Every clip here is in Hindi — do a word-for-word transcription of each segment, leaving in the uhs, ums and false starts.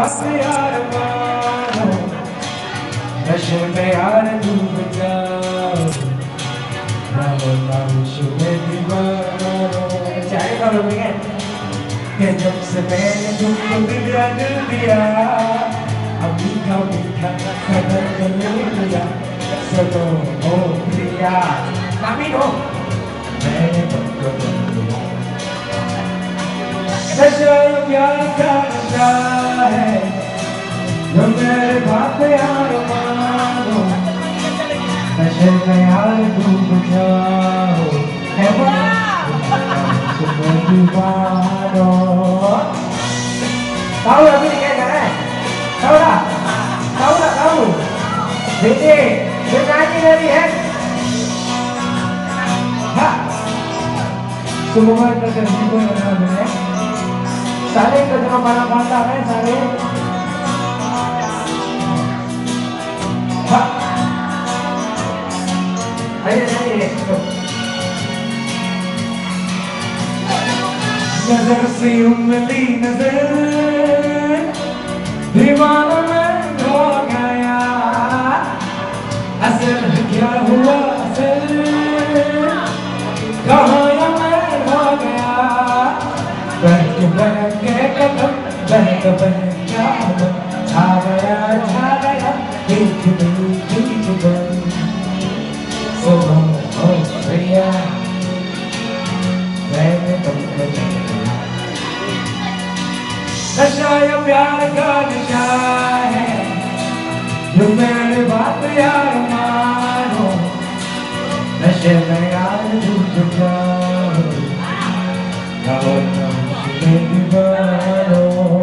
बात यार मानो, नशे में यार डूब जाओ, राहो राहो शुभ दीवानो। चाहे करो भैया कि जब से मैंने तुमको दिया दिल दिया, अब मीठा मीठा कदर कर लिया, सो ओ प्रिया नामी हो मैंने तुमको दिया। नशा प्यार का नशा है, जो मेरे बात यार मानो, नशे में यार डूब जाओ, है वो सुबह दीवानो। tahu lah ni kan kan? Tahu tak? Tahu tak tahu? Jadi, dia nyanyi tadi kan? Ha? Semua kita kena hibur dengan dia. Saling kita jangan pandang-pandang kan, saling. Ha? Ayo nyanyi. नजर से उंगली नजर, दीवाना मैं हो गया, असल क्या हुआ असल, कहाँ मैं हो गया, बहक बहक के कदम, बहक बहक क्या हुआ, छा गया छा गया, बीच बीच बीच बन, सुबह हो गया, मैंने तुमको नशा या प्यार का नशा है, जो मेरे बात यार मानो, नशे में यार डूब जाओ, गाओ नशे दीवानो।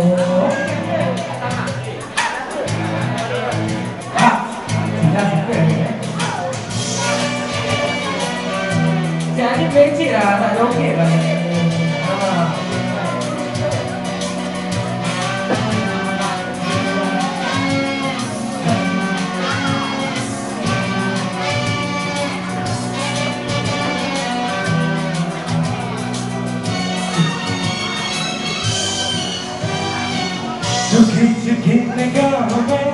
हाँ, tidak sampai. Jadi benci lah, tak okey lah. चुकी चुकी निगाहों में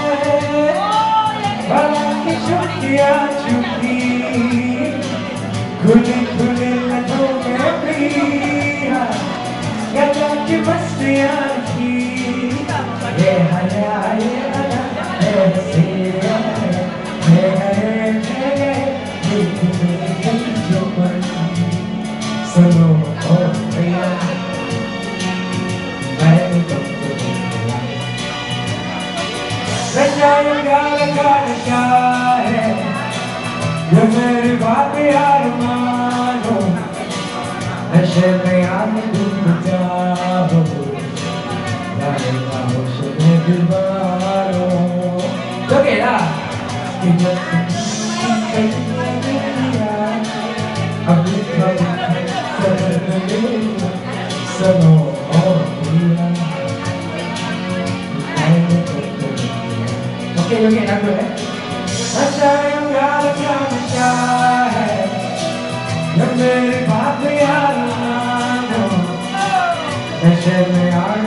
बाला की चुकियाँ चुकी, खुली खुली लटों में पिया, गला की मस्तियाँ की, ये हया ये हया ये हसीना ये है ये है दिल में जो मन, सुनो ओ प्रिया मैंने तुमको नशा प्यार का नशा है, जो मेरी बात यार मानो, नशे में यार डूब जाओ, गाओ गाओ शुभ दीवानो। तो कहला कि जब अब सुनो ओ प्रिया। ओके ओके लागू है। नशा प्यार का नशा है, जो मेरी बात यार मानो, नशे में यार